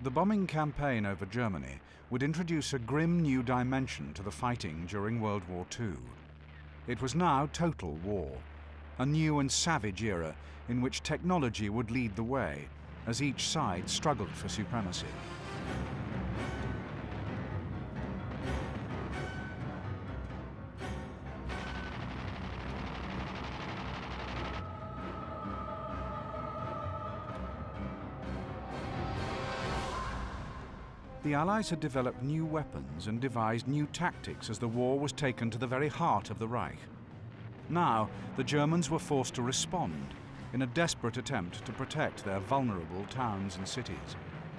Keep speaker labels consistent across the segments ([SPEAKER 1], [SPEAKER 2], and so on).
[SPEAKER 1] The bombing campaign over Germany would introduce a grim new dimension to the fighting during World War II. It was now total war, a new and savage era in which technology would lead the way as each side struggled for supremacy. The Allies had developed new weapons and devised new tactics as the war was taken to the very heart of the Reich. Now, the Germans were forced to respond in a desperate attempt to protect their vulnerable towns and cities.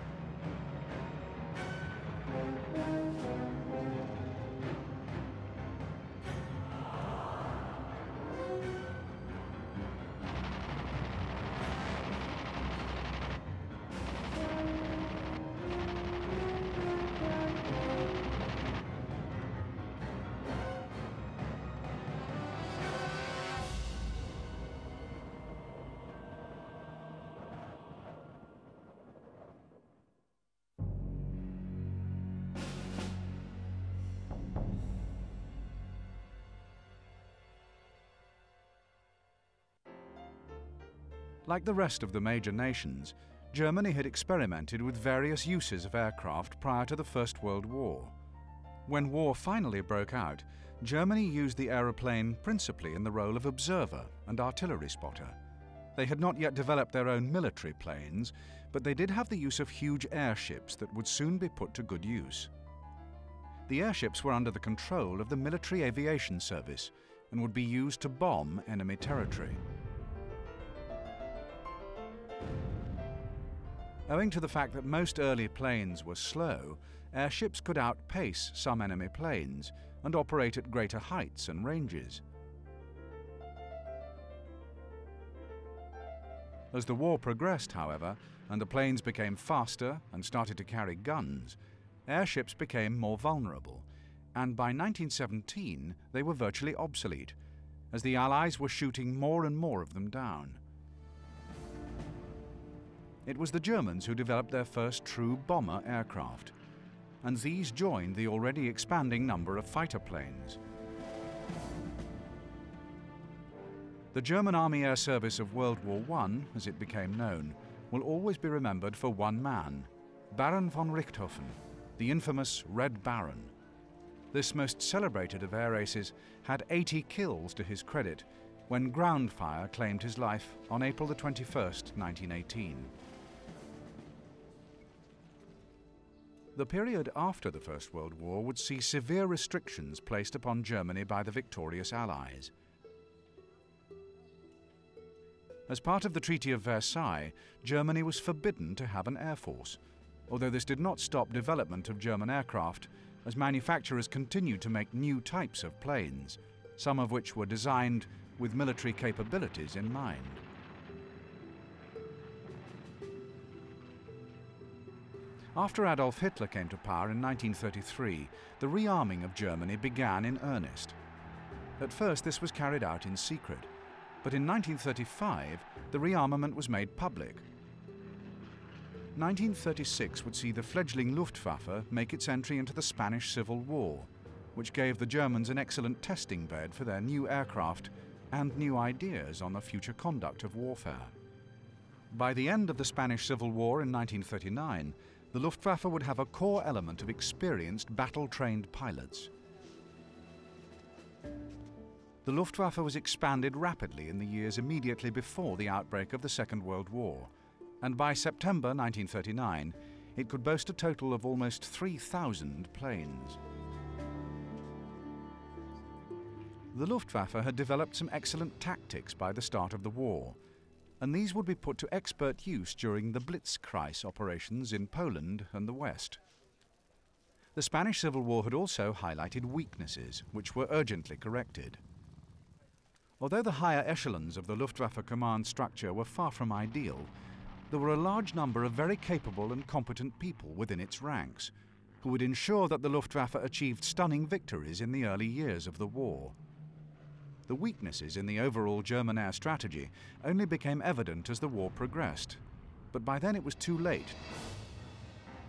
[SPEAKER 1] Like the rest of the major nations, Germany had experimented with various uses of aircraft prior to the First World War. When war finally broke out, Germany used the aeroplane principally in the role of observer and artillery spotter. They had not yet developed their own military planes, but they did have the use of huge airships that would soon be put to good use. The airships were under the control of the Military Aviation Service and would be used to bomb enemy territory. Owing to the fact that most early planes were slow, airships could outpace some enemy planes and operate at greater heights and ranges. As the war progressed, however, and the planes became faster and started to carry guns, airships became more vulnerable, and by 1917 they were virtually obsolete, as the Allies were shooting more and more of them down. It was the Germans who developed their first true bomber aircraft, and these joined the already expanding number of fighter planes. The German Army Air Service of World War I, as it became known, will always be remembered for one man, Baron von Richthofen, the infamous Red Baron. This most celebrated of air aces had 80 kills to his credit when ground fire claimed his life on April 21, 1918. The period after the First World War would see severe restrictions placed upon Germany by the victorious Allies. As part of the Treaty of Versailles, Germany was forbidden to have an air force, although this did not stop development of German aircraft, as manufacturers continued to make new types of planes, some of which were designed with military capabilities in mind. After Adolf Hitler came to power in 1933, the rearming of Germany began in earnest. At first, this was carried out in secret, but in 1935, the rearmament was made public. 1936 would see the fledgling Luftwaffe make its entry into the Spanish Civil War, which gave the Germans an excellent testing bed for their new aircraft and new ideas on the future conduct of warfare. By the end of the Spanish Civil War in 1939, the Luftwaffe would have a core element of experienced battle-trained pilots. The Luftwaffe was expanded rapidly in the years immediately before the outbreak of the Second World War, and by September 1939, it could boast a total of almost 3,000 planes. The Luftwaffe had developed some excellent tactics by the start of the war, and these would be put to expert use during the Blitzkrieg operations in Poland and the West. The Spanish Civil War had also highlighted weaknesses, which were urgently corrected. Although the higher echelons of the Luftwaffe command structure were far from ideal, there were a large number of very capable and competent people within its ranks, who would ensure that the Luftwaffe achieved stunning victories in the early years of the war. The weaknesses in the overall German air strategy only became evident as the war progressed, but by then it was too late.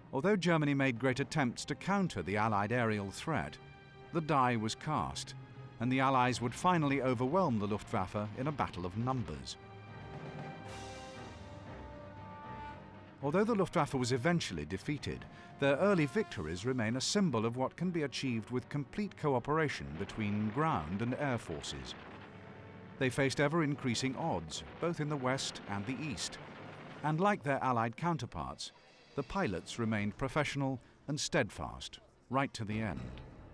[SPEAKER 1] Although Germany made great attempts to counter the Allied aerial threat, the die was cast, and the Allies would finally overwhelm the Luftwaffe in a battle of numbers. Although the Luftwaffe was eventually defeated, their early victories remain a symbol of what can be achieved with complete cooperation between ground and air forces. They faced ever-increasing odds, both in the west and the east, and like their Allied counterparts, the pilots remained professional and steadfast right to the end.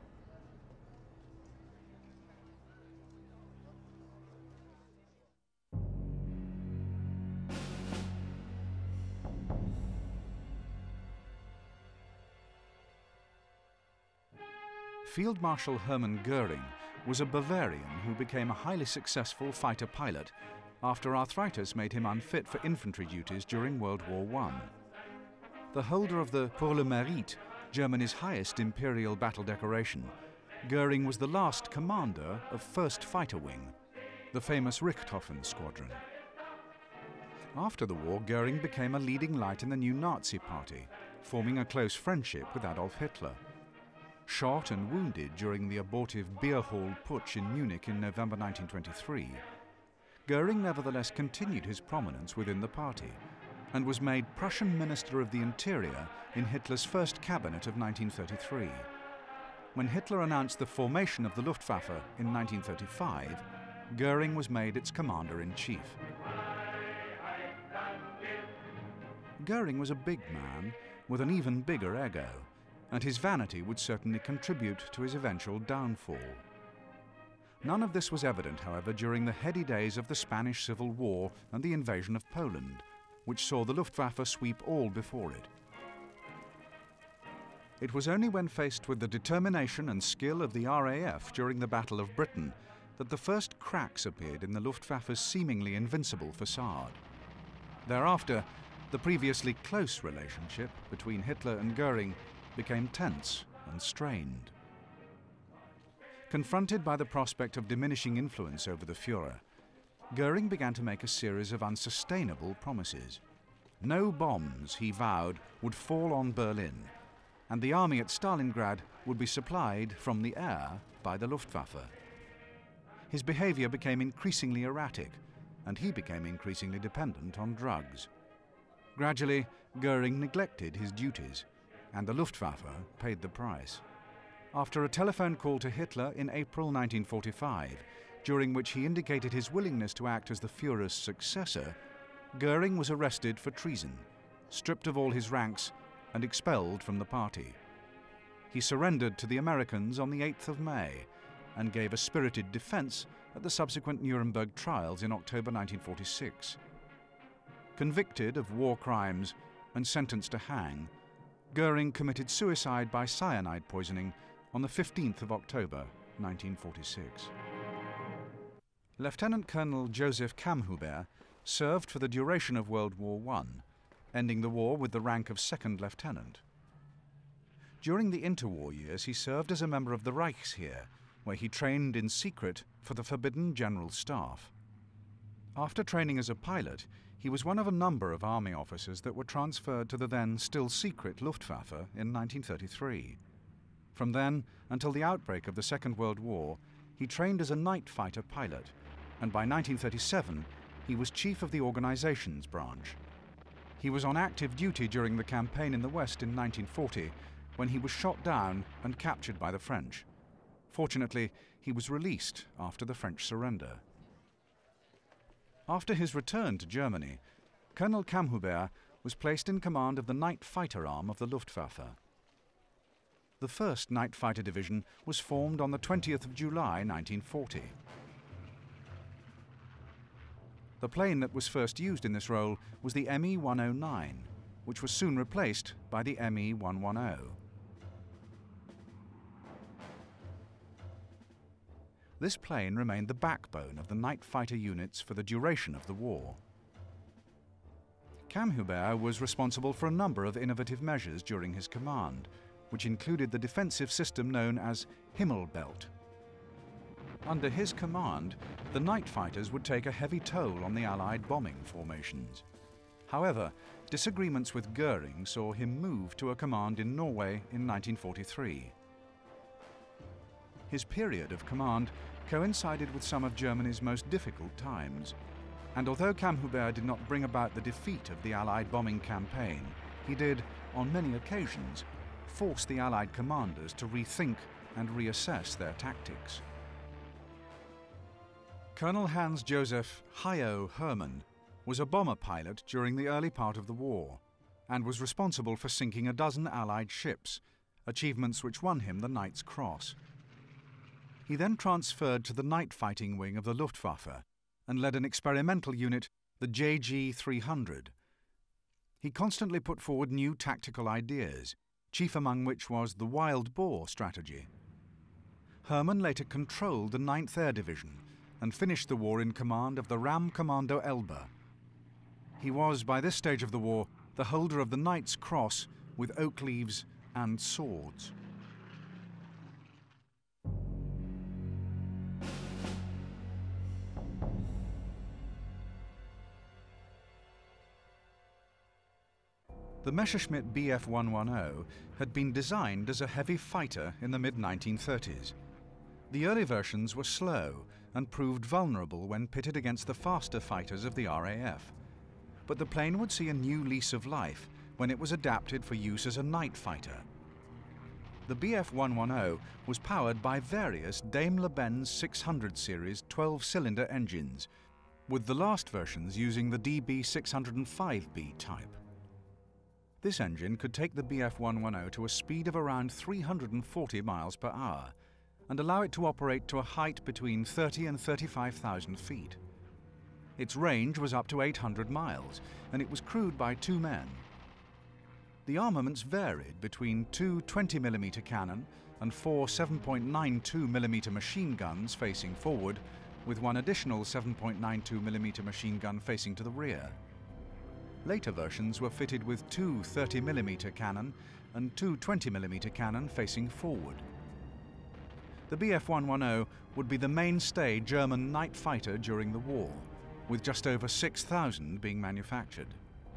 [SPEAKER 1] Field Marshal Hermann Göring was a Bavarian who became a highly successful fighter pilot after arthritis made him unfit for infantry duties during World War I. The holder of the Pour le Mérite, Germany's highest imperial battle decoration, Göring was the last commander of 1st Fighter Wing, the famous Richthofen Squadron. After the war, Göring became a leading light in the new Nazi party, forming a close friendship with Adolf Hitler. Shot and wounded during the abortive Beer Hall Putsch in Munich in November 1923, Göring nevertheless continued his prominence within the party and was made Prussian Minister of the Interior in Hitler's first cabinet of 1933. When Hitler announced the formation of the Luftwaffe in 1935, Göring was made its commander-in-chief. Göring was a big man with an even bigger ego, and his vanity would certainly contribute to his eventual downfall. None of this was evident, however, during the heady days of the Spanish Civil War and the invasion of Poland, which saw the Luftwaffe sweep all before it. It was only when faced with the determination and skill of the RAF during the Battle of Britain that the first cracks appeared in the Luftwaffe's seemingly invincible facade. Thereafter, the previously close relationship between Hitler and Göring became tense and strained. Confronted by the prospect of diminishing influence over the Führer, Göring began to make a series of unsustainable promises. No bombs, he vowed, would fall on Berlin, and the army at Stalingrad would be supplied from the air by the Luftwaffe. His behavior became increasingly erratic, and he became increasingly dependent on drugs. Gradually, Göring neglected his duties, and the Luftwaffe paid the price. After a telephone call to Hitler in April 1945, during which he indicated his willingness to act as the Führer's successor, Göring was arrested for treason, stripped of all his ranks, and expelled from the party. He surrendered to the Americans on the 8th of May and gave a spirited defense at the subsequent Nuremberg trials in October 1946. Convicted of war crimes and sentenced to hang, Göring committed suicide by cyanide poisoning on the 15th of October 1946. Lieutenant Colonel Joseph Kamhuber served for the duration of World War I, ending the war with the rank of second lieutenant. During the interwar years, he served as a member of the Reichsheer, where he trained in secret for the Forbidden General Staff. After training as a pilot, he was one of a number of army officers that were transferred to the then still secret Luftwaffe in 1933. From then until the outbreak of the Second World War, he trained as a night fighter pilot, and by 1937 he was chief of the organizations branch. He was on active duty during the campaign in the West in 1940, when he was shot down and captured by the French. Fortunately, he was released after the French surrender. After his return to Germany, Colonel Kamhuber was placed in command of the night fighter arm of the Luftwaffe. The 1st Night Fighter Division was formed on the 20th of July 1940. The plane that was first used in this role was the Me-109, which was soon replaced by the Me-110. This plane remained the backbone of the night fighter units for the duration of the war. Kamhuber was responsible for a number of innovative measures during his command, which included the defensive system known as Himmelbelt. Under his command, the night fighters would take a heavy toll on the Allied bombing formations. However, disagreements with Goering saw him move to a command in Norway in 1943. His period of command coincided with some of Germany's most difficult times, and although Kamhubert did not bring about the defeat of the Allied bombing campaign, he did, on many occasions, force the Allied commanders to rethink and reassess their tactics. Colonel Hans-Josef Hayo Hermann was a bomber pilot during the early part of the war and was responsible for sinking a dozen Allied ships, achievements which won him the Knight's Cross. He then transferred to the night fighting wing of the Luftwaffe and led an experimental unit, the JG 300. He constantly put forward new tactical ideas, chief among which was the wild boar strategy. Hermann later controlled the 9th Air Division and finished the war in command of the Ram Commando Elbe. He was, by this stage of the war, the holder of the Knight's Cross with oak leaves and swords. The Messerschmitt Bf 110 had been designed as a heavy fighter in the mid-1930s. The early versions were slow and proved vulnerable when pitted against the faster fighters of the RAF. But the plane would see a new lease of life when it was adapted for use as a night fighter. The Bf 110 was powered by various Daimler-Benz 600 series 12-cylinder engines, with the last versions using the DB 605B type. This engine could take the Bf 110 to a speed of around 340 miles per hour and allow it to operate to a height between 30 and 35,000 feet. Its range was up to 800 miles, and it was crewed by 2 men. The armaments varied between 2 20mm cannon and 4 7.92mm machine guns facing forward, with one additional 7.92mm machine gun facing to the rear. Later versions were fitted with 2 30mm cannon and 2 20mm cannon facing forward. The Bf 110 would be the mainstay German night fighter during the war, with just over 6,000 being manufactured.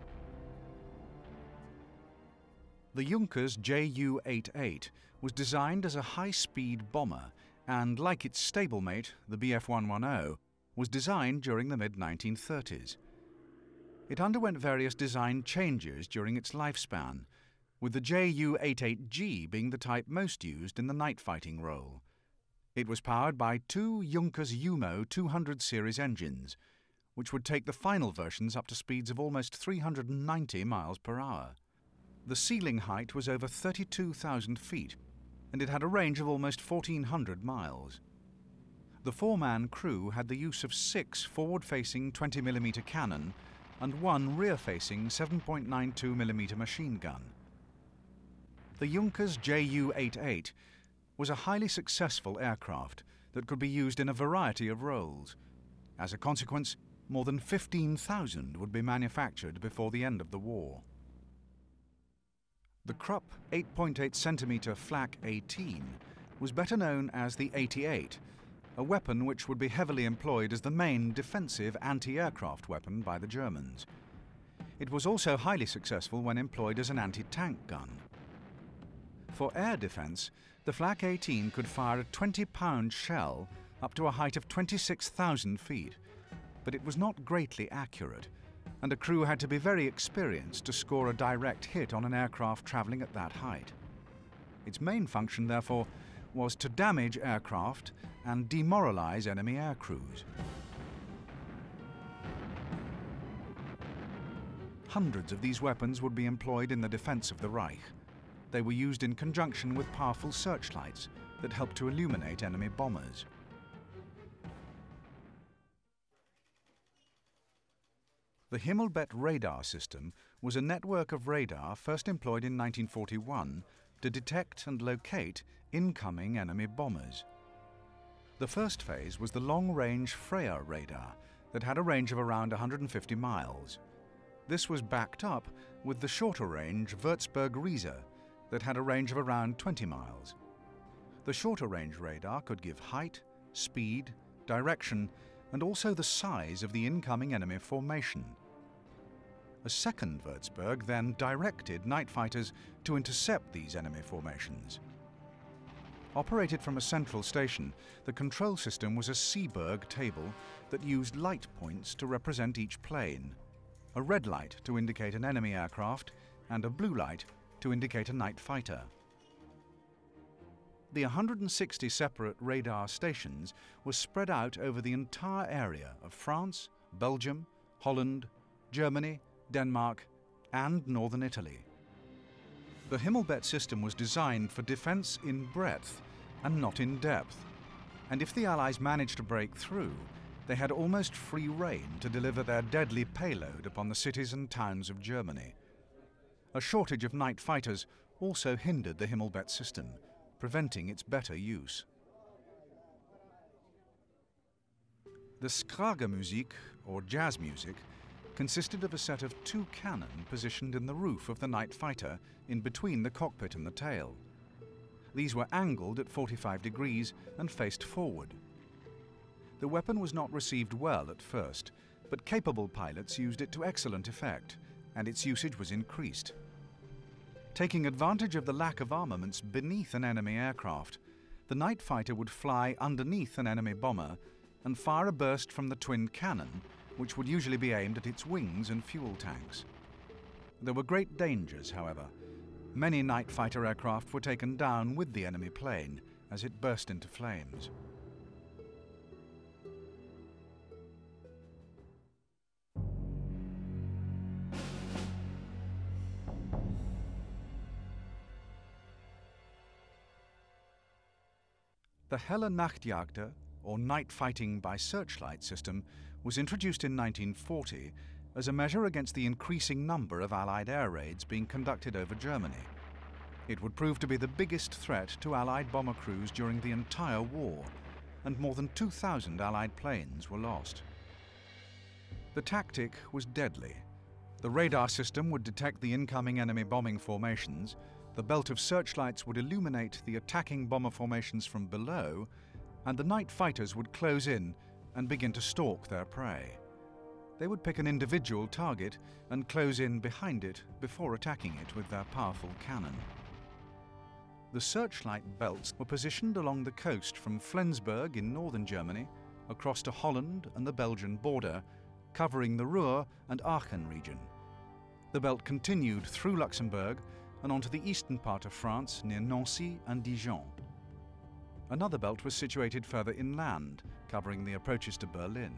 [SPEAKER 1] The Junkers Ju-88 was designed as a high-speed bomber and, like its stablemate, the Bf 110, was designed during the mid-1930s. It underwent various design changes during its lifespan, with the Ju-88G being the type most used in the night fighting role. It was powered by 2 Junkers Jumo 200 series engines, which would take the final versions up to speeds of almost 390 miles per hour. The ceiling height was over 32,000 feet, and it had a range of almost 1,400 miles. The 4-man crew had the use of 6 forward-facing 20mm cannon and 1 rear-facing 7.92mm machine gun. The Junkers Ju-88 was a highly successful aircraft that could be used in a variety of roles. As a consequence, more than 15,000 would be manufactured before the end of the war. The Krupp 8.8cm Flak 18 was better known as the 88, a weapon which would be heavily employed as the main defensive anti-aircraft weapon by the Germans. It was also highly successful when employed as an anti-tank gun. For air defense, the Flak 18 could fire a 20-pound shell up to a height of 26,000 feet, but it was not greatly accurate, and a crew had to be very experienced to score a direct hit on an aircraft traveling at that height. Its main function, therefore, was to damage aircraft and demoralize enemy air crews. Hundreds of these weapons would be employed in the defense of the Reich. They were used in conjunction with powerful searchlights that helped to illuminate enemy bombers. The Himmelbett radar system was a network of radar first employed in 1941 to detect and locate incoming enemy bombers. The first phase was the long-range Freya radar that had a range of around 150 miles. This was backed up with the shorter-range Würzburg-Riese that had a range of around 20 miles. The shorter-range radar could give height, speed, direction, and also the size of the incoming enemy formation. A second Würzburg then directed night fighters to intercept these enemy formations. Operated from a central station, the control system was a Seeberg table that used light points to represent each plane, a red light to indicate an enemy aircraft and a blue light to indicate a night fighter. The 160 separate radar stations were spread out over the entire area of France, Belgium, Holland, Germany, Denmark and northern Italy. The Himmelbett system was designed for defense in breadth and not in depth, and if the Allies managed to break through, they had almost free rein to deliver their deadly payload upon the cities and towns of Germany. A shortage of night fighters also hindered the Himmelbett system, preventing its better use. The Schlagermusik, or jazz music, consisted of a set of two cannon positioned in the roof of the night fighter in between the cockpit and the tail. These were angled at 45 degrees and faced forward. The weapon was not received well at first, but capable pilots used it to excellent effect, and its usage was increased. Taking advantage of the lack of armaments beneath an enemy aircraft, the night fighter would fly underneath an enemy bomber and fire a burst from the twin cannon, which would usually be aimed at its wings and fuel tanks. There were great dangers, however. Many night fighter aircraft were taken down with the enemy plane as it burst into flames. The Helle Nachtjagd, or night fighting by searchlight system, was introduced in 1940 as a measure against the increasing number of Allied air raids being conducted over Germany. It would prove to be the biggest threat to Allied bomber crews during the entire war, and more than 2,000 Allied planes were lost. The tactic was deadly. The radar system would detect the incoming enemy bombing formations, the belt of searchlights would illuminate the attacking bomber formations from below, and the night fighters would close in and begin to stalk their prey. They would pick an individual target and close in behind it before attacking it with their powerful cannon. The searchlight belts were positioned along the coast from Flensburg in northern Germany, across to Holland and the Belgian border, covering the Ruhr and Aachen region. The belt continued through Luxembourg and onto the eastern part of France near Nancy and Dijon. Another belt was situated further inland, covering the approaches to Berlin.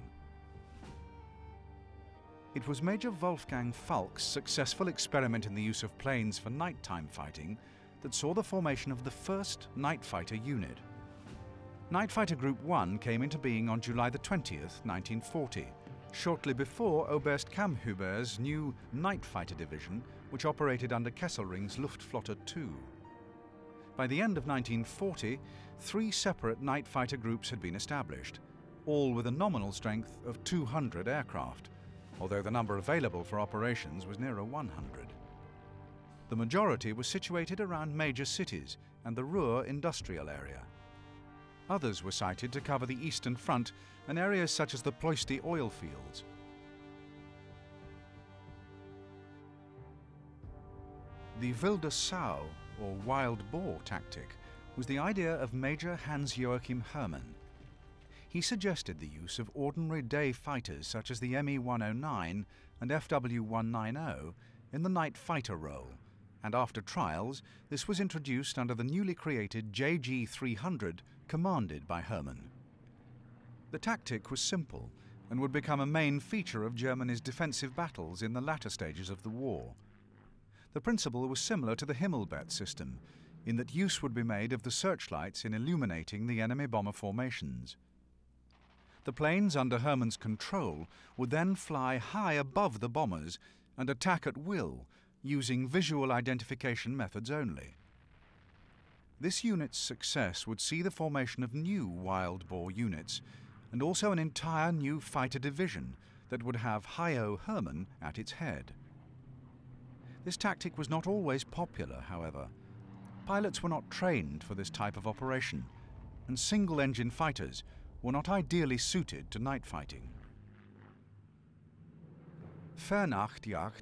[SPEAKER 1] It was Major Wolfgang Falk's successful experiment in the use of planes for nighttime fighting that saw the formation of the first night fighter unit. Night Fighter Group 1 came into being on July the 20th, 1940, shortly before Oberst Kammhuber's new Night Fighter Division, which operated under Kesselring's Luftwaffe II. By the end of 1940, 3 separate night fighter groups had been established, all with a nominal strength of 200 aircraft, although the number available for operations was nearer 100. The majority was situated around major cities and the Ruhr industrial area. Others were sited to cover the Eastern Front and areas such as the Ploesti oil fields. The Wilde Sau, or wild boar tactic, was the idea of Major Hans-Joachim Hermann. He suggested the use of ordinary day fighters such as the Me-109 and FW-190 in the night fighter role, and after trials, this was introduced under the newly created JG-300 commanded by Hermann. The tactic was simple and would become a main feature of Germany's defensive battles in the latter stages of the war. The principle was similar to the Himmelbett system, in that use would be made of the searchlights in illuminating the enemy bomber formations. The planes under Hermann's control would then fly high above the bombers and attack at will, using visual identification methods only. This unit's success would see the formation of new wild boar units, and also an entire new fighter division that would have Hi-O Hermann at its head. This tactic was not always popular, however. Pilots were not trained for this type of operation, and single-engine fighters were not ideally suited to night fighting. Vernachtjagd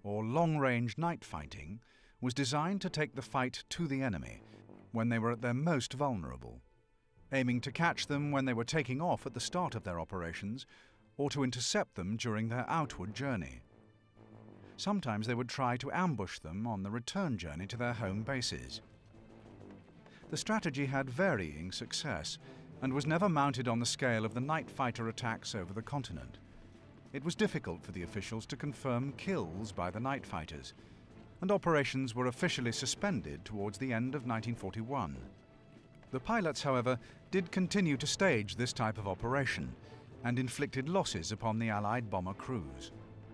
[SPEAKER 1] or long-range night fighting, was designed to take the fight to the enemy when they were at their most vulnerable, aiming to catch them when they were taking off at the start of their operations or to intercept them during their outward journey. Sometimes they would try to ambush them on the return journey to their home bases. The strategy had varying success and was never mounted on the scale of the night fighter attacks over the continent. It was difficult for the officials to confirm kills by the night fighters, and operations were officially suspended towards the end of 1941. The pilots, however, did continue to stage this type of operation and inflicted losses upon the Allied bomber crews.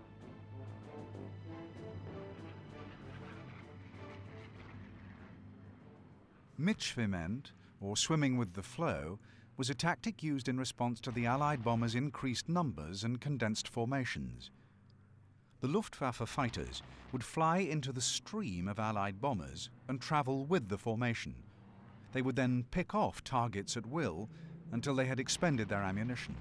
[SPEAKER 1] Mitschwimmen, or swimming with the flow, was a tactic used in response to the Allied bombers' increased numbers and condensed formations. The Luftwaffe fighters would fly into the stream of Allied bombers and travel with the formation. They would then pick off targets at will until they had expended their ammunition.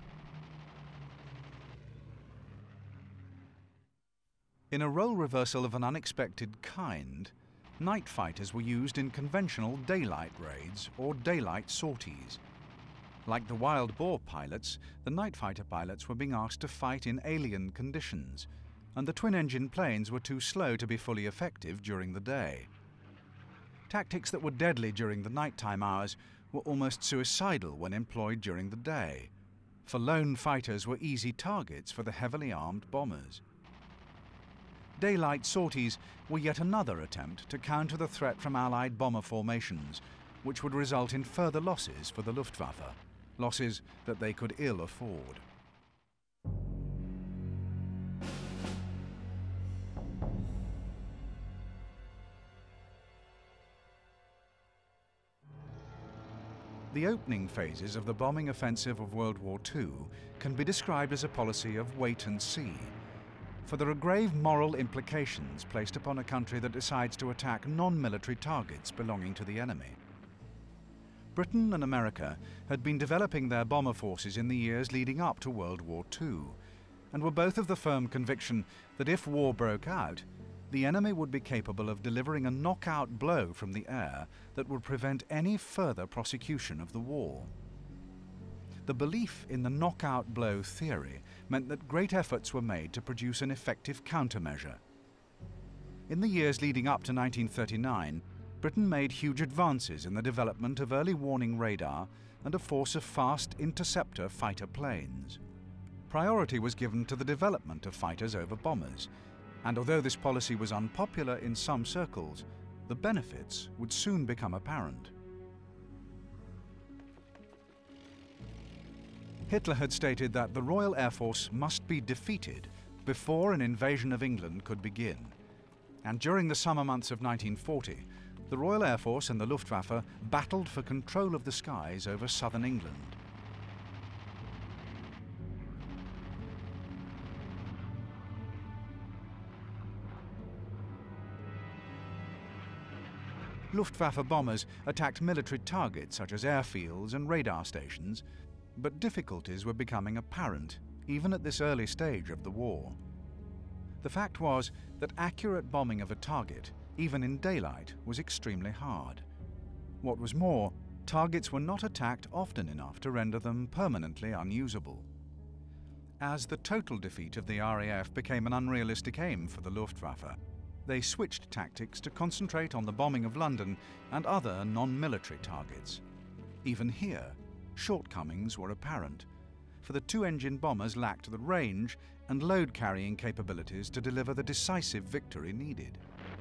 [SPEAKER 1] In a role reversal of an unexpected kind, night fighters were used in conventional daylight raids or daylight sorties. Like the wild boar pilots, the night fighter pilots were being asked to fight in alien conditions, and the twin-engine planes were too slow to be fully effective during the day. Tactics that were deadly during the nighttime hours were almost suicidal when employed during the day, for lone fighters were easy targets for the heavily armed bombers. Daylight sorties were yet another attempt to counter the threat from Allied bomber formations, which would result in further losses for the Luftwaffe, losses that they could ill afford. The opening phases of the bombing offensive of World War II can be described as a policy of wait and see, for there are grave moral implications placed upon a country that decides to attack non-military targets belonging to the enemy. Britain and America had been developing their bomber forces in the years leading up to World War II, and were both of the firm conviction that if war broke out, the enemy would be capable of delivering a knockout blow from the air that would prevent any further prosecution of the war. The belief in the knockout blow theory meant that great efforts were made to produce an effective countermeasure. In the years leading up to 1939, Britain made huge advances in the development of early warning radar and a force of fast interceptor fighter planes. Priority was given to the development of fighters over bombers, and although this policy was unpopular in some circles, the benefits would soon become apparent. Hitler had stated that the Royal Air Force must be defeated before an invasion of England could begin, and during the summer months of 1940, the Royal Air Force and the Luftwaffe battled for control of the skies over southern England. Luftwaffe bombers attacked military targets such as airfields and radar stations, but difficulties were becoming apparent even at this early stage of the war. The fact was that accurate bombing of a target, even in daylight, was extremely hard. What was more, targets were not attacked often enough to render them permanently unusable. As the total defeat of the RAF became an unrealistic aim for the Luftwaffe, they switched tactics to concentrate on the bombing of London and other non-military targets. Even here, shortcomings were apparent, for the two-engine bombers lacked the range and load-carrying capabilities to deliver the decisive victory needed.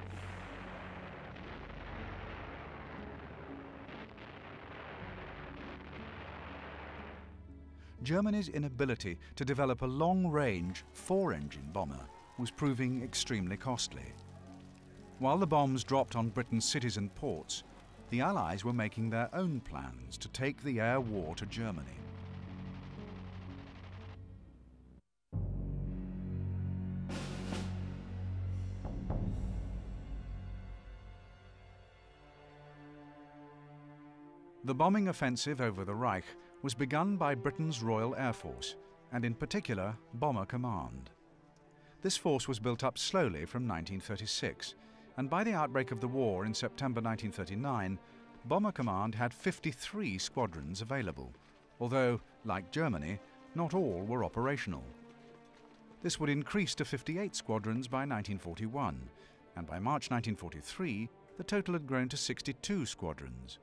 [SPEAKER 1] Germany's inability to develop a long-range, four-engine bomber was proving extremely costly. While the bombs dropped on Britain's cities and ports, the Allies were making their own plans to take the air war to Germany. The bombing offensive over the Reich was begun by Britain's Royal Air Force, and in particular Bomber Command. This force was built up slowly from 1936, and by the outbreak of the war in September 1939, Bomber Command had 53 squadrons available, although, like Germany, not all were operational. This would increase to 58 squadrons by 1941, and by March 1943, the total had grown to 62 squadrons.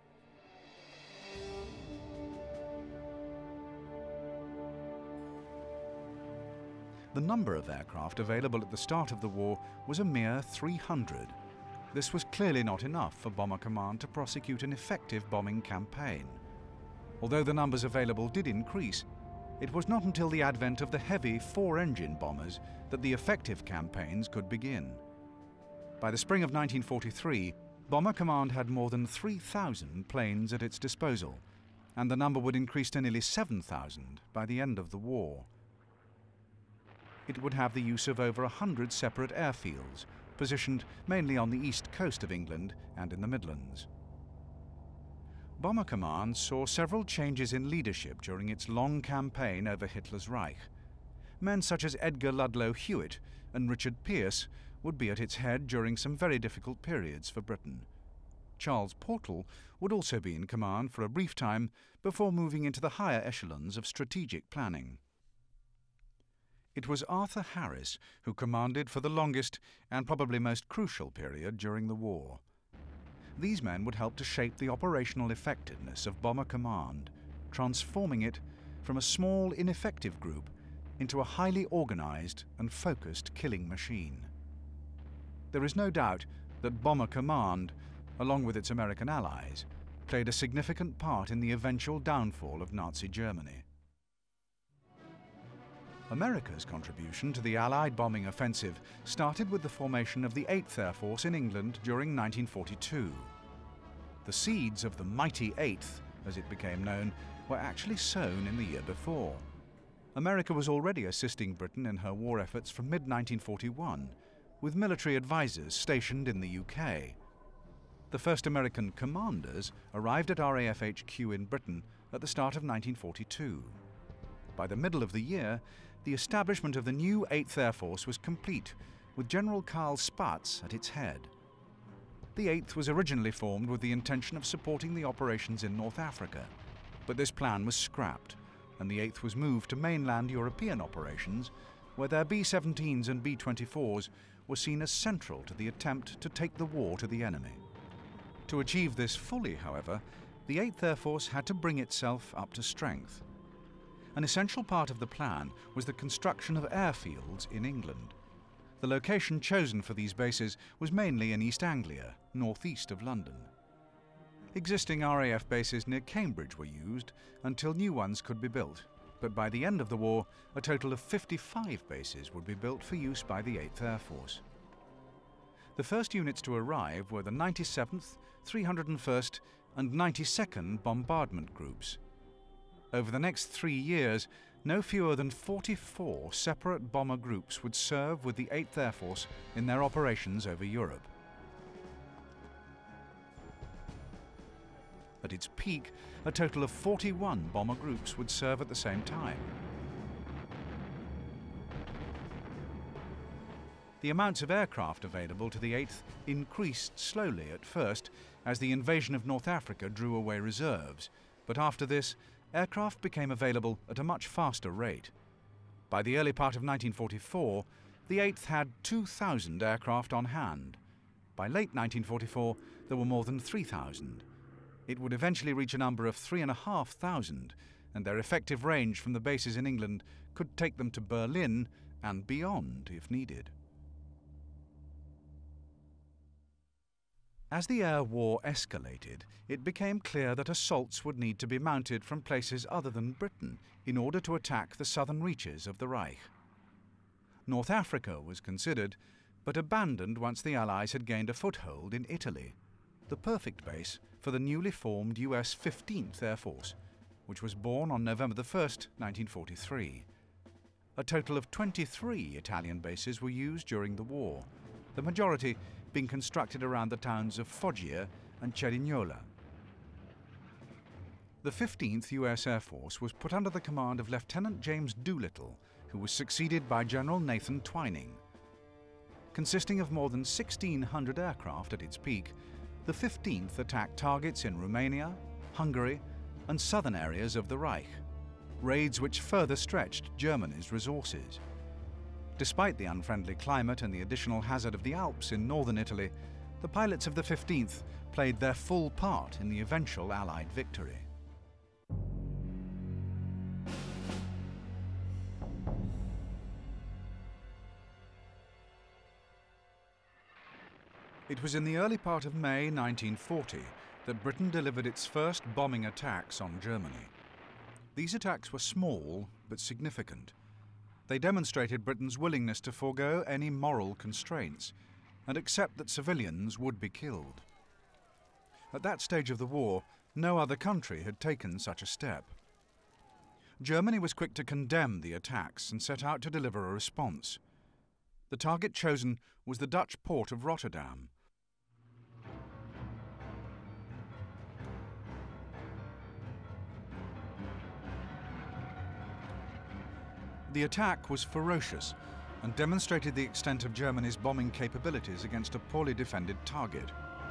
[SPEAKER 1] The number of aircraft available at the start of the war was a mere 300. This was clearly not enough for Bomber Command to prosecute an effective bombing campaign. Although the numbers available did increase, it was not until the advent of the heavy four-engine bombers that the effective campaigns could begin. By the spring of 1943, Bomber Command had more than 3,000 planes at its disposal, and the number would increase to nearly 7,000 by the end of the war. It would have the use of over 100 separate airfields, positioned mainly on the east coast of England and in the Midlands. Bomber Command saw several changes in leadership during its long campaign over Hitler's Reich. Men such as Edgar Ludlow Hewitt and Richard Pearce would be at its head during some very difficult periods for Britain. Charles Portal would also be in command for a brief time before moving into the higher echelons of strategic planning. It was Arthur Harris who commanded for the longest and probably most crucial period during the war. These men would help to shape the operational effectiveness of Bomber Command, transforming it from a small, ineffective group into a highly organized and focused killing machine. There is no doubt that Bomber Command, along with its American allies, played a significant part in the eventual downfall of Nazi Germany. America's contribution to the Allied bombing offensive started with the formation of the 8th Air Force in England during 1942. The seeds of the mighty 8th, as it became known, were actually sown in the year before. America was already assisting Britain in her war efforts from mid-1941, with military advisors stationed in the UK. The first American commanders arrived at RAF HQ in Britain at the start of 1942. By the middle of the year, the establishment of the new 8th Air Force was complete, with General Karl Spaatz at its head. The 8th was originally formed with the intention of supporting the operations in North Africa, but this plan was scrapped, and the 8th was moved to mainland European operations, where their B-17s and B-24s were seen as central to the attempt to take the war to the enemy. To achieve this fully, however, the 8th Air Force had to bring itself up to strength. An essential part of the plan was the construction of airfields in England. The location chosen for these bases was mainly in East Anglia, northeast of London. Existing RAF bases near Cambridge were used until new ones could be built, but by the end of the war, a total of 55 bases would be built for use by the 8th Air Force. The first units to arrive were the 97th, 301st and 92nd Bombardment Groups. Over the next 3 years, no fewer than 44 separate bomber groups would serve with the 8th Air Force in their operations over Europe. At its peak, a total of 41 bomber groups would serve at the same time. The amounts of aircraft available to the 8th increased slowly at first as the invasion of North Africa drew away reserves, but after this, aircraft became available at a much faster rate. By the early part of 1944, the 8th had 2,000 aircraft on hand. By late 1944, there were more than 3,000. It would eventually reach a number of 3,500, and their effective range from the bases in England could take them to Berlin and beyond if needed. As the air war escalated, it became clear that assaults would need to be mounted from places other than Britain in order to attack the southern reaches of the Reich. North Africa was considered, but abandoned once the Allies had gained a foothold in Italy, the perfect base for the newly formed US 15th Air Force, which was born on November 1, 1943. A total of 23 Italian bases were used during the war, the majority being constructed around the towns of Foggia and Cerignola. The 15th US Air Force was put under the command of Lieutenant James Doolittle, who was succeeded by General Nathan Twining. Consisting of more than 1,600 aircraft at its peak, the 15th attacked targets in Romania, Hungary, and southern areas of the Reich, raids which further stretched Germany's resources. Despite the unfriendly climate and the additional hazard of the Alps in northern Italy, the pilots of the 15th played their full part in the eventual Allied victory. It was in the early part of May 1940 that Britain delivered its first bombing attacks on Germany. These attacks were small but significant. They demonstrated Britain's willingness to forego any moral constraints and accept that civilians would be killed. At that stage of the war, no other country had taken such a step. Germany was quick to condemn the attacks and set out to deliver a response. The target chosen was the Dutch port of Rotterdam. The attack was ferocious and demonstrated the extent of Germany's bombing capabilities against a poorly defended target.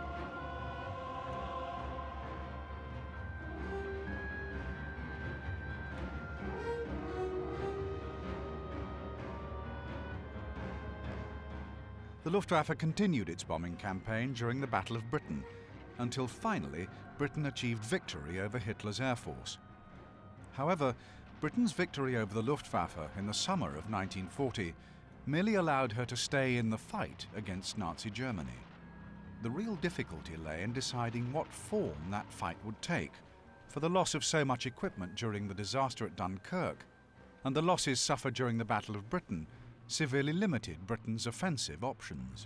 [SPEAKER 1] The Luftwaffe continued its bombing campaign during the Battle of Britain, until finally Britain achieved victory over Hitler's air force. However, Britain's victory over the Luftwaffe in the summer of 1940 merely allowed her to stay in the fight against Nazi Germany. The real difficulty lay in deciding what form that fight would take, for the loss of so much equipment during the disaster at Dunkirk and the losses suffered during the Battle of Britain severely limited Britain's offensive options.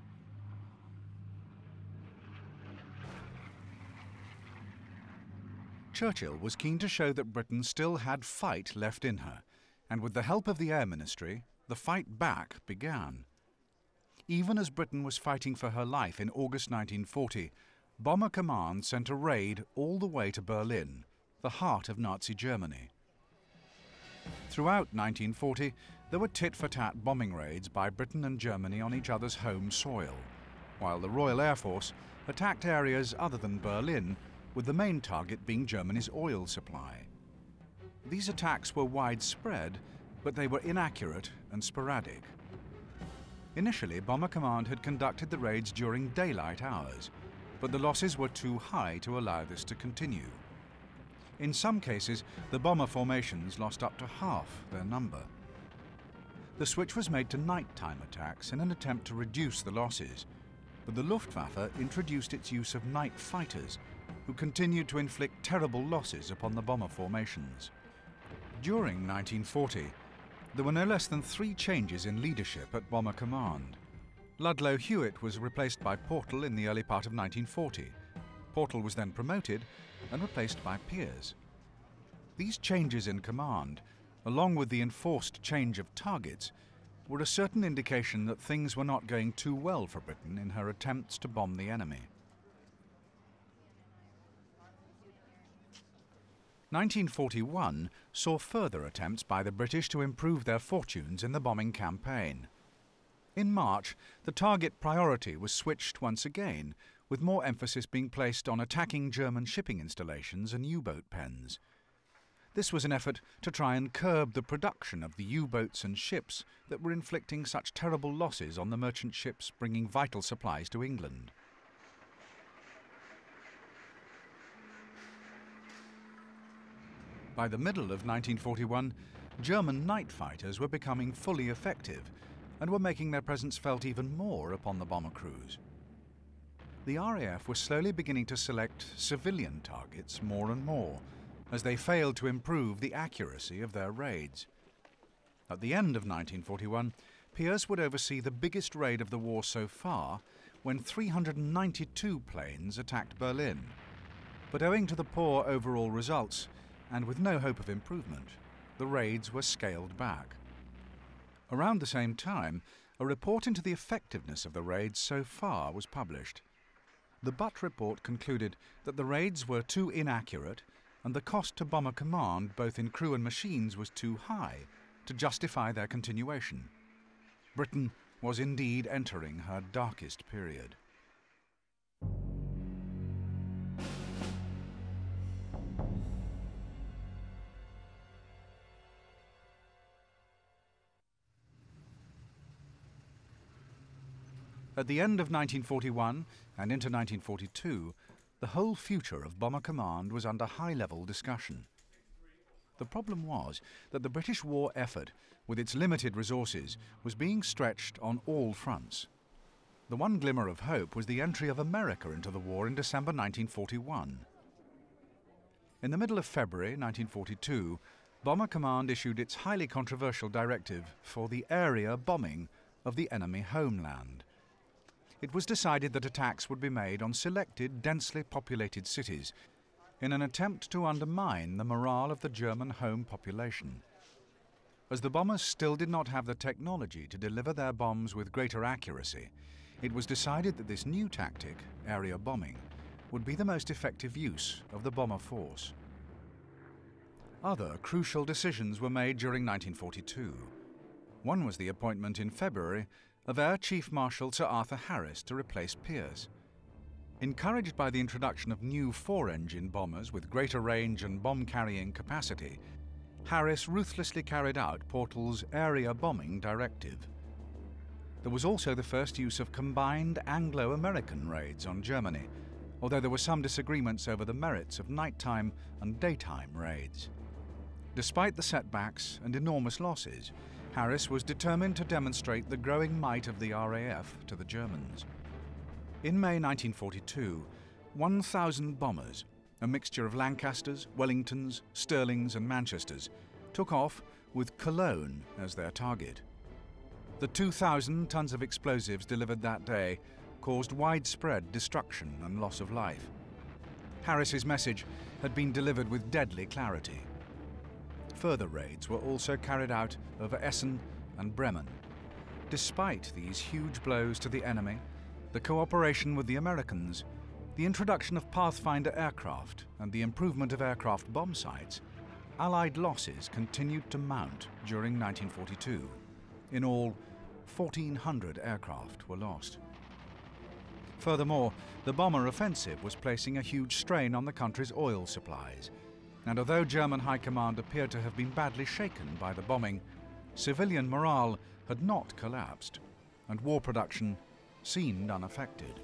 [SPEAKER 1] Churchill was keen to show that Britain still had fight left in her, and with the help of the Air Ministry, the fight back began. Even as Britain was fighting for her life in August 1940, Bomber Command sent a raid all the way to Berlin, the heart of Nazi Germany. Throughout 1940, there were tit-for-tat bombing raids by Britain and Germany on each other's home soil, while the Royal Air Force attacked areas other than Berlin, with the main target being Germany's oil supply. These attacks were widespread, but they were inaccurate and sporadic. Initially, Bomber Command had conducted the raids during daylight hours, but the losses were too high to allow this to continue. In some cases, the bomber formations lost up to half their number. The switch was made to nighttime attacks in an attempt to reduce the losses, but the Luftwaffe introduced its use of night fighters, who continued to inflict terrible losses upon the bomber formations. During 1940, there were no less than 3 changes in leadership at Bomber Command. Ludlow Hewitt was replaced by Portal in the early part of 1940. Portal was then promoted and replaced by Pears. These changes in command, along with the enforced change of targets, were a certain indication that things were not going too well for Britain in her attempts to bomb the enemy. 1941 saw further attempts by the British to improve their fortunes in the bombing campaign. In March, the target priority was switched once again, with more emphasis being placed on attacking German shipping installations and U-boat pens. This was an effort to try and curb the production of the U-boats and ships that were inflicting such terrible losses on the merchant ships bringing vital supplies to England. By the middle of 1941, German night fighters were becoming fully effective and were making their presence felt even more upon the bomber crews. The RAF was slowly beginning to select civilian targets more and more, as they failed to improve the accuracy of their raids. At the end of 1941, Pears would oversee the biggest raid of the war so far, when 392 planes attacked Berlin. But owing to the poor overall results, and with no hope of improvement, the raids were scaled back. Around the same time, a report into the effectiveness of the raids so far was published. The Butt report concluded that the raids were too inaccurate and the cost to Bomber Command, both in crew and machines, was too high to justify their continuation. Britain was indeed entering her darkest period. At the end of 1941 and into 1942, the whole future of Bomber Command was under high-level discussion. The problem was that the British war effort, with its limited resources, was being stretched on all fronts. The one glimmer of hope was the entry of America into the war in December 1941. In the middle of February 1942, Bomber Command issued its highly controversial directive for the area bombing of the enemy homeland. It was decided that attacks would be made on selected, densely populated cities in an attempt to undermine the morale of the German home population. As the bombers still did not have the technology to deliver their bombs with greater accuracy, it was decided that this new tactic, area bombing, would be the most effective use of the bomber force. Other crucial decisions were made during 1942. One was the appointment in February of Air Chief Marshal Sir Arthur Harris to replace Pierce. Encouraged by the introduction of new four-engine bombers with greater range and bomb-carrying capacity, Harris ruthlessly carried out Portal's area bombing directive. There was also the first use of combined Anglo-American raids on Germany, although there were some disagreements over the merits of nighttime and daytime raids. Despite the setbacks and enormous losses, Harris was determined to demonstrate the growing might of the RAF to the Germans. In May 1942, 1,000 bombers, a mixture of Lancasters, Wellingtons, Stirlings and Manchesters, took off with Cologne as their target. The 2,000 tons of explosives delivered that day caused widespread destruction and loss of life. Harris's message had been delivered with deadly clarity. Further raids were also carried out over Essen and Bremen. Despite these huge blows to the enemy, the cooperation with the Americans, the introduction of Pathfinder aircraft and the improvement of aircraft bomb sites, Allied losses continued to mount during 1942. In all, 1,400 aircraft were lost. Furthermore, the bomber offensive was placing a huge strain on the country's oil supplies, and although German High Command appeared to have been badly shaken by the bombing, civilian morale had not collapsed, and war production seemed unaffected.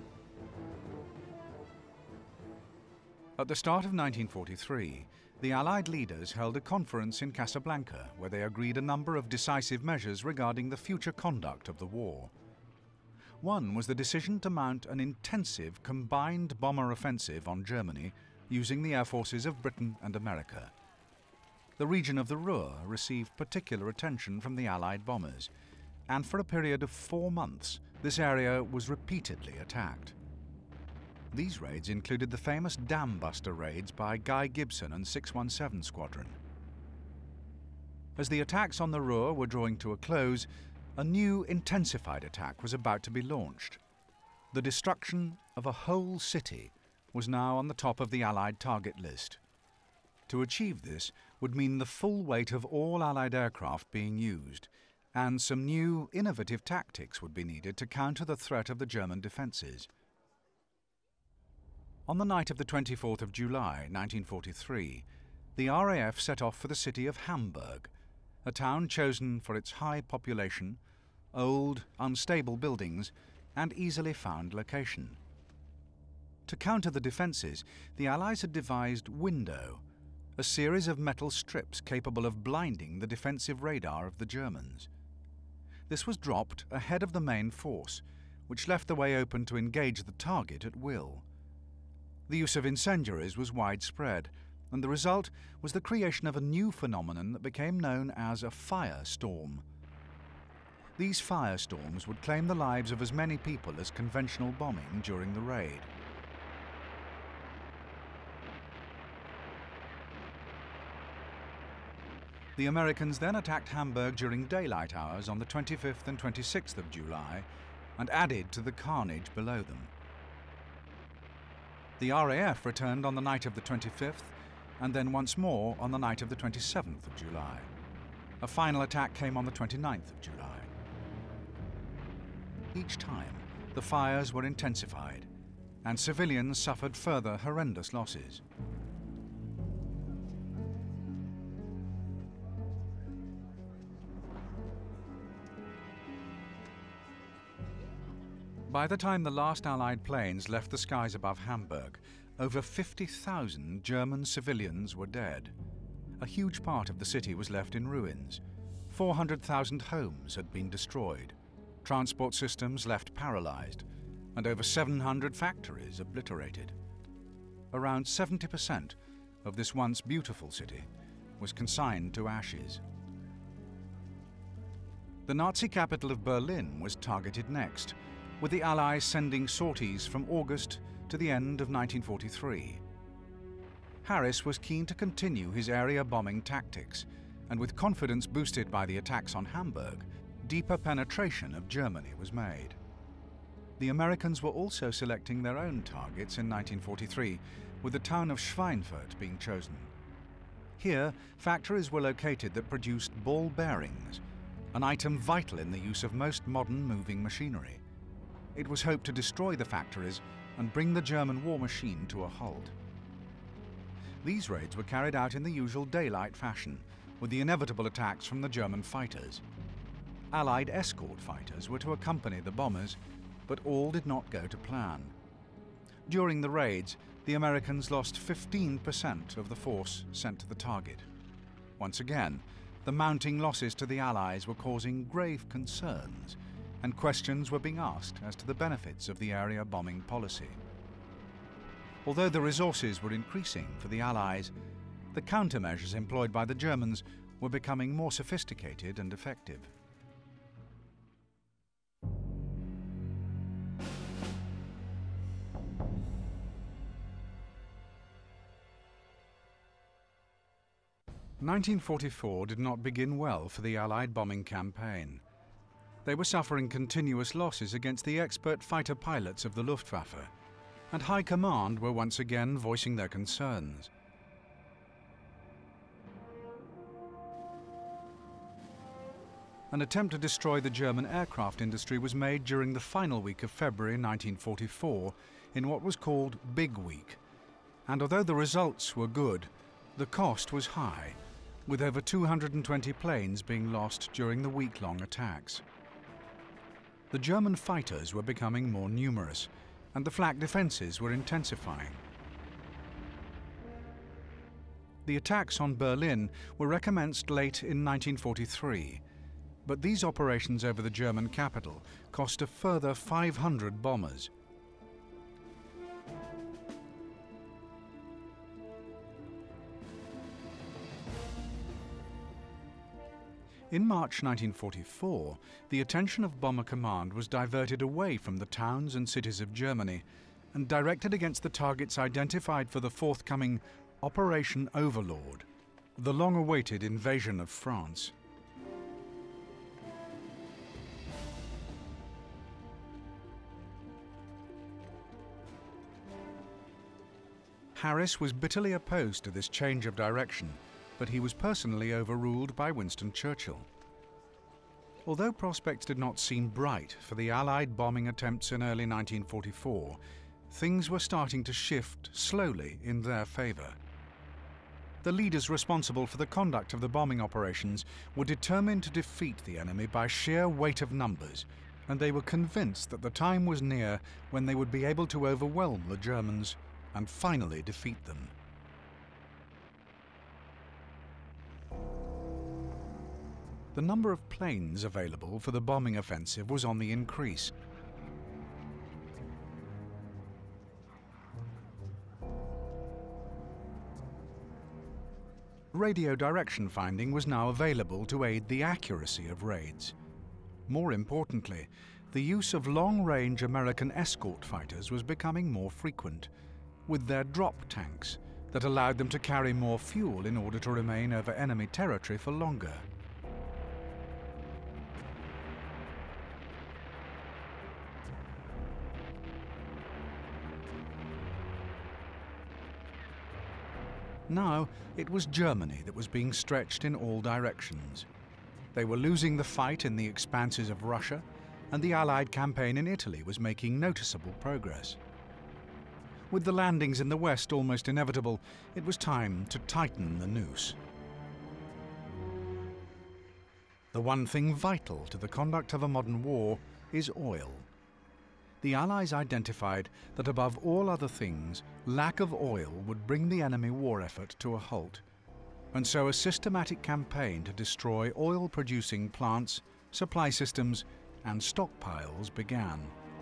[SPEAKER 1] At the start of 1943, the Allied leaders held a conference in Casablanca where they agreed a number of decisive measures regarding the future conduct of the war. One was the decision to mount an intensive combined bomber offensive on Germany using the air forces of Britain and America. The region of the Ruhr received particular attention from the Allied bombers, and for a period of 4 months, this area was repeatedly attacked. These raids included the famous Dam Buster raids by Guy Gibson and 617 Squadron. As the attacks on the Ruhr were drawing to a close, a new intensified attack was about to be launched. The destruction of a whole city was now on the top of the Allied target list. To achieve this would mean the full weight of all Allied aircraft being used, and some new, innovative tactics would be needed to counter the threat of the German defences. On the night of the 24th of July, 1943, the RAF set off for the city of Hamburg, a town chosen for its high population, old, unstable buildings, and easily found location. To counter the defences, the Allies had devised Window, a series of metal strips capable of blinding the defensive radar of the Germans. This was dropped ahead of the main force, which left the way open to engage the target at will. The use of incendiaries was widespread, and the result was the creation of a new phenomenon that became known as a firestorm. These firestorms would claim the lives of as many people as conventional bombing during the raid. The Americans then attacked Hamburg during daylight hours on the 25th and 26th of July and added to the carnage below them. The RAF returned on the night of the 25th and then once more on the night of the 27th of July. A final attack came on the 29th of July. Each time, the fires were intensified, and civilians suffered further horrendous losses. By the time the last Allied planes left the skies above Hamburg, over 50,000 German civilians were dead. A huge part of the city was left in ruins. 400,000 homes had been destroyed, transport systems left paralyzed, and over 700 factories obliterated. Around 70% of this once beautiful city was consigned to ashes. The Nazi capital of Berlin was targeted next, with the Allies sending sorties from August to the end of 1943. Harris was keen to continue his area bombing tactics, and with confidence boosted by the attacks on Hamburg, deeper penetration of Germany was made. The Americans were also selecting their own targets in 1943, with the town of Schweinfurt being chosen. Here, factories were located that produced ball bearings, an item vital in the use of most modern moving machinery. It was hoped to destroy the factories and bring the German war machine to a halt. These raids were carried out in the usual daylight fashion, with the inevitable attacks from the German fighters. Allied escort fighters were to accompany the bombers, but all did not go to plan. During the raids, the Americans lost 15% of the force sent to the target. Once again, the mounting losses to the Allies were causing grave concerns, and questions were being asked as to the benefits of the area bombing policy. Although the resources were increasing for the Allies, the countermeasures employed by the Germans were becoming more sophisticated and effective. "1944 did not begin well for the Allied bombing campaign. They were suffering continuous losses against the expert fighter pilots of the Luftwaffe, and High Command were once again voicing their concerns. An attempt to destroy the German aircraft industry was made during the final week of February 1944 in what was called Big Week, and although the results were good, the cost was high, with over 220 planes being lost during the week-long attacks. The German fighters were becoming more numerous, and the flak defences were intensifying. The attacks on Berlin were recommenced late in 1943, but these operations over the German capital cost a further 500 bombers. In March 1944, the attention of Bomber Command was diverted away from the towns and cities of Germany and directed against the targets identified for the forthcoming Operation Overlord, the long-awaited invasion of France. Harris was bitterly opposed to this change of direction, but he was personally overruled by Winston Churchill. Although prospects did not seem bright for the Allied bombing attempts in early 1944, things were starting to shift slowly in their favour. The leaders responsible for the conduct of the bombing operations were determined to defeat the enemy by sheer weight of numbers, and they were convinced that the time was near when they would be able to overwhelm the Germans and finally defeat them. The number of planes available for the bombing offensive was on the increase. Radio direction finding was now available to aid the accuracy of raids. More importantly, the use of long-range American escort fighters was becoming more frequent, with their drop tanks that allowed them to carry more fuel in order to remain over enemy territory for longer. Now, it was Germany that was being stretched in all directions. They were losing the fight in the expanses of Russia, and the Allied campaign in Italy was making noticeable progress. With the landings in the West almost inevitable, it was time to tighten the noose. The one thing vital to the conduct of a modern war is oil. The Allies identified that above all other things, lack of oil would bring the enemy war effort to a halt, and so a systematic campaign to destroy oil-producing plants, supply systems, and stockpiles began.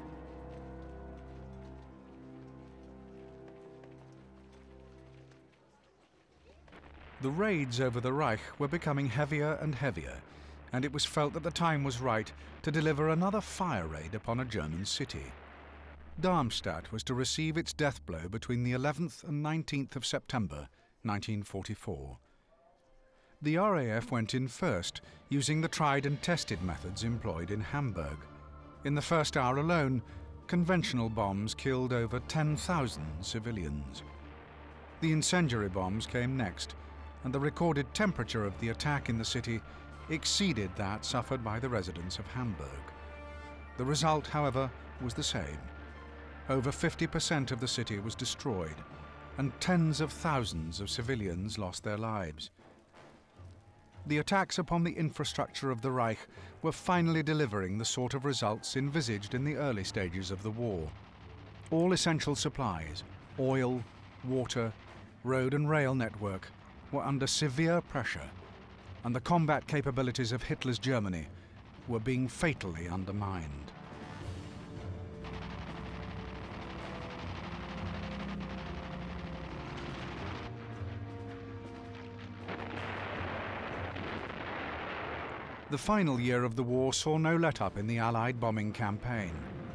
[SPEAKER 1] The raids over the Reich were becoming heavier and heavier, and it was felt that the time was right to deliver another fire raid upon a German city. Darmstadt was to receive its death blow between the 11th and 19th of September 1944. The RAF went in first, using the tried and tested methods employed in Hamburg. In the first hour alone, conventional bombs killed over 10,000 civilians. The incendiary bombs came next, and the recorded temperature of the attack in the city exceeded that suffered by the residents of Hamburg. The result, however, was the same. Over 50% of the city was destroyed, and tens of thousands of civilians lost their lives. The attacks upon the infrastructure of the Reich were finally delivering the sort of results envisaged in the early stages of the war. All essential supplies, oil, water, road and rail network, were under severe pressure, and the combat capabilities of Hitler's Germany were being fatally undermined. The final year of the war saw no let-up in the Allied bombing campaign.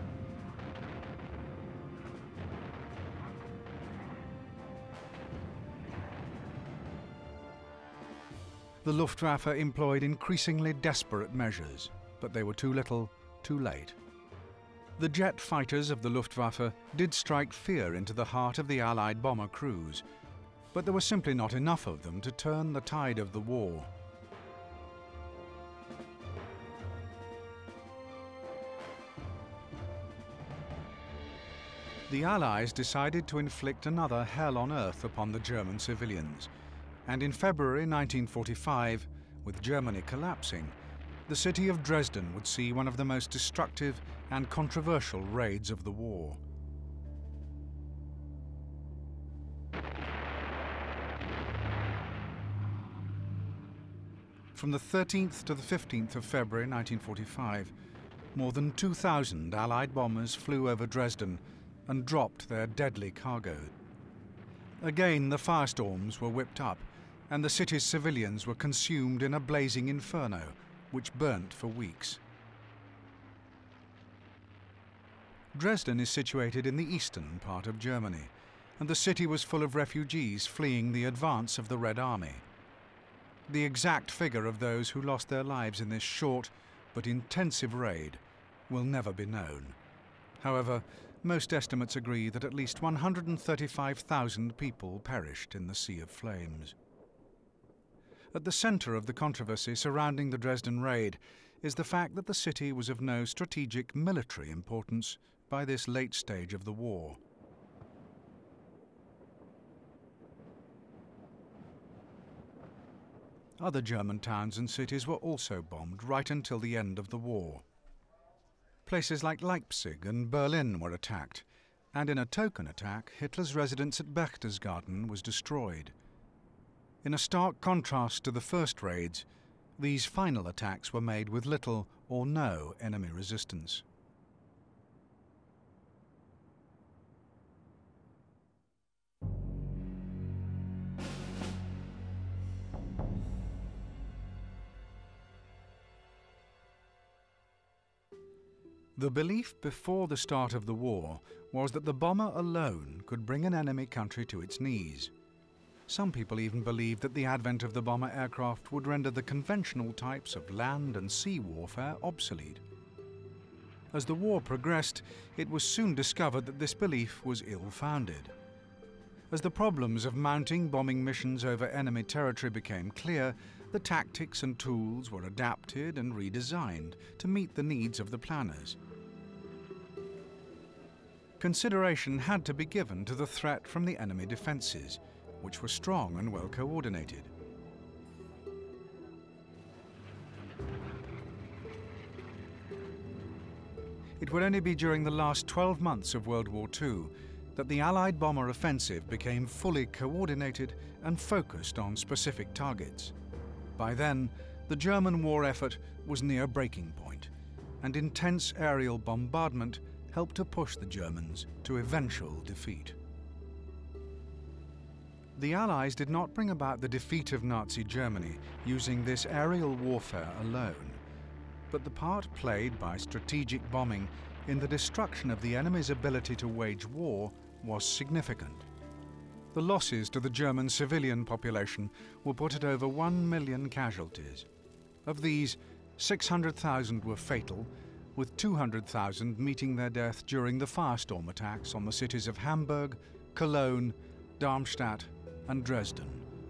[SPEAKER 1] The Luftwaffe employed increasingly desperate measures, but they were too little, too late. The jet fighters of the Luftwaffe did strike fear into the heart of the Allied bomber crews, but there were simply not enough of them to turn the tide of the war. The Allies decided to inflict another hell on earth upon the German civilians, and in February 1945, with Germany collapsing, the city of Dresden would see one of the most destructive and controversial raids of the war. From the 13th to the 15th of February 1945, more than 2,000 Allied bombers flew over Dresden and dropped their deadly cargo. Again, the firestorms were whipped up, and the city's civilians were consumed in a blazing inferno, which burnt for weeks. Dresden is situated in the eastern part of Germany, and the city was full of refugees fleeing the advance of the Red Army. The exact figure of those who lost their lives in this short but intensive raid will never be known. However, most estimates agree that at least 135,000 people perished in the Sea of Flames. At the center of the controversy surrounding the Dresden raid is the fact that the city was of no strategic military importance by this late stage of the war. Other German towns and cities were also bombed right until the end of the war. Places like Leipzig and Berlin were attacked, and in a token attack, Hitler's residence at Berchtesgaden was destroyed. In a stark contrast to the first raids, these final attacks were made with little or no enemy resistance. The belief before the start of the war was that the bomber alone could bring an enemy country to its knees. Some people even believed that the advent of the bomber aircraft would render the conventional types of land and sea warfare obsolete. As the war progressed, it was soon discovered that this belief was ill-founded. As the problems of mounting bombing missions over enemy territory became clear, the tactics and tools were adapted and redesigned to meet the needs of the planners. Consideration had to be given to the threat from the enemy defences, which were strong and well coordinated. It would only be during the last 12 months of World War II that the Allied bomber offensive became fully coordinated and focused on specific targets. By then, the German war effort was near breaking point, and intense aerial bombardment helped to push the Germans to eventual defeat. The Allies did not bring about the defeat of Nazi Germany using this aerial warfare alone, but the part played by strategic bombing in the destruction of the enemy's ability to wage war was significant. The losses to the German civilian population were put at over 1 million casualties. Of these, 600,000 were fatal, with 200,000 meeting their death during the firestorm attacks on the cities of Hamburg, Cologne, Darmstadt, and Dresden.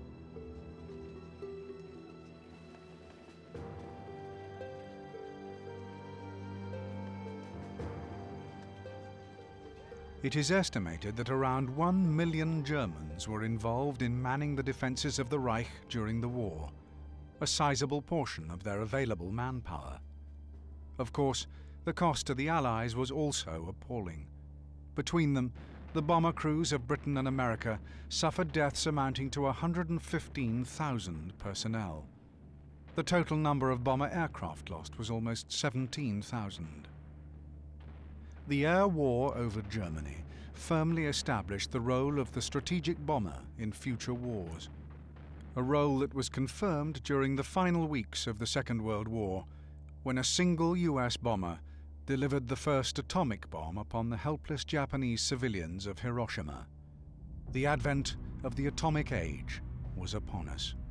[SPEAKER 1] It is estimated that around 1 million Germans were involved in manning the defences of the Reich during the war, a sizable portion of their available manpower. Of course, the cost to the Allies was also appalling. Between them, the bomber crews of Britain and America suffered deaths amounting to 115,000 personnel. The total number of bomber aircraft lost was almost 17,000. The air war over Germany firmly established the role of the strategic bomber in future wars, a role that was confirmed during the final weeks of the Second World War, when a single US bomber delivered the first atomic bomb upon the helpless Japanese civilians of Hiroshima. The advent of the atomic age was upon us.